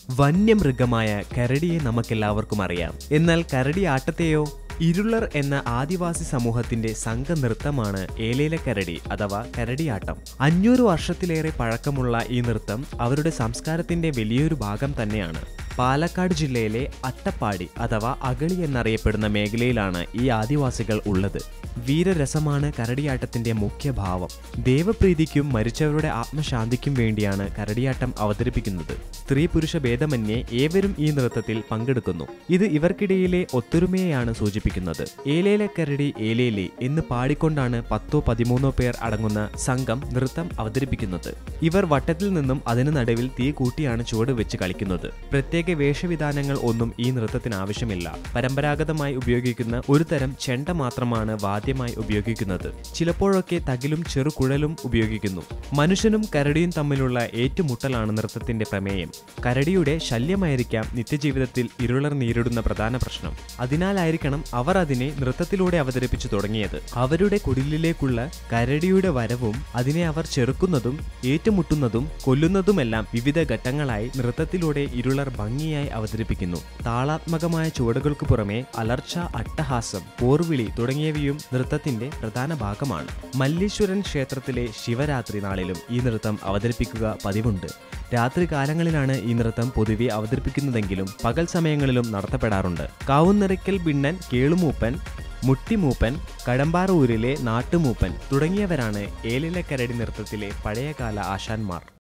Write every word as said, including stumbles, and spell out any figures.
വന്യമൃഗമായ കരടിയെ നമുക്കെല്ലാവർക്കും അറിയാം. എന്നാൽ കരടിയാട്ടത്തെയോ? ഇരുളർ എന്ന ആദിവാസി സമൂഹത്തിന്റെ സംഘനൃത്തമാണ് ഏലേല കരടി അഥവാ കരടിയാട്ടം. അഞ്ഞൂറ് വർഷത്തിലേറെ പഴക്കമുള്ള ഈ നൃത്തം അവരുടെ സംസ്കാരത്തിന്റെ വലിയൊരു ഭാഗം തന്നെയാണ്. പാലക്കാട് ജില്ലയിലെ അട്ടപ്പാടി അഥവാ അഗളി എന്നറിയപ്പെടുന്ന മേഖലയിലാണ് ഈ ആദിവാസികൾ ഉള്ളത്. വീരരസമാണ് കരടിയാട്ടത്തിന്റെ മുഖ്യ ഭാവം. ദേവപ്രീതിക്കും മരിച്ചവരുടെ ആത്മശാന്തിക്കും വേണ്ടിയാണ് കരടിയാട്ടം അവതരിപ്പിക്കുന്നത്. സ്ത്രീ പുരുഷ ഭേദമന്യേ ഏവരും ഈ നൃത്തത്തിൽ പങ്കെടുക്കുന്നു. ഇത് ഇവർക്കിടയിലെ ഒത്തൊരുമയെയാണ് സൂചിപ്പിക്കുന്നത്. ഏലേല കരടി ഏലേലി എന്ന് പാടിക്കൊണ്ടാണ് പത്തോ പതിമൂന്നോ പേർ അടങ്ങുന്ന സംഘം നൃത്തം അവതരിപ്പിക്കുന്നത്. ഇവർ വട്ടത്തിൽ നിന്നും അതിനു നടുവിൽ തീ കൂട്ടിയാണ് ചുവട് വെച്ച് കളിക്കുന്നത്. പ്രത്യേക വേഷവിധാനങ്ങൾ ഒന്നും ഈ നൃത്തത്തിന് ആവശ്യമില്ല. പരമ്പരാഗതമായി ഉപയോഗിക്കുന്ന ഒരു തരം ചെണ്ട മാത്രമാണ് വാദ്യമായി ഉപയോഗിക്കുന്നത്. ചിലപ്പോഴൊക്കെ തകിലും ചെറുകുഴലും ഉപയോഗിക്കുന്നു. മനുഷ്യനും കരടിയും തമ്മിലുള്ള ഏറ്റുമുട്ടലാണ് നൃത്തത്തിന്റെ പ്രമേയം. കരടിയുടെ ശല്യമായിരിക്കാം നിത്യജീവിതത്തിൽ ഇരുളർ നേരിടുന്ന പ്രധാന പ്രശ്നം. അതിനാലായിരിക്കണം അവർ അതിനെ നൃത്തത്തിലൂടെ അവതരിപ്പിച്ചു തുടങ്ങിയത്. അവരുടെ കുടിലിലേക്കുള്ള കരടിയുടെ വരവും അതിനെ അവർ ചെറുക്കുന്നതും ഏറ്റുമുട്ടുന്നതും കൊല്ലുന്നതുമെല്ലാം വിവിധ ഘട്ടങ്ങളായി നൃത്തത്തിലൂടെ ഇരുളർ ഭംഗിയായി അവതരിപ്പിക്കുന്നു. താളാത്മകമായ ചുവടുകൾക്ക് പുറമെ അലർച്ച, അട്ടഹാസം, പോർവിളി തുടങ്ങിയവയും നൃത്തത്തിന്റെ പ്രധാന ഭാഗമാണ്. മല്ലീശ്വരൻ ക്ഷേത്രത്തിലെ ശിവരാത്രി നാളിലും ഈ നൃത്തം അവതരിപ്പിക്കുക പതിവുണ്ട്. രാത്രി കാലങ്ങളിലാണ് ഈ നൃത്തം പൊതുവെ അവതരിപ്പിക്കുന്നതെങ്കിലും പകൽ സമയങ്ങളിലും നടത്തപ്പെടാറുണ്ട്. കാവുന്നിറയ്ക്കൽ ഭിണ്ണൻ, കേളുമൂപ്പൻ, മുട്ടിമൂപ്പൻ, കടമ്പാറൂരിലെ നാട്ടുമൂപ്പൻ തുടങ്ങിയവരാണ് ഏലേല കരടി നൃത്തത്തിലെ പഴയകാല ആശാന്മാർ.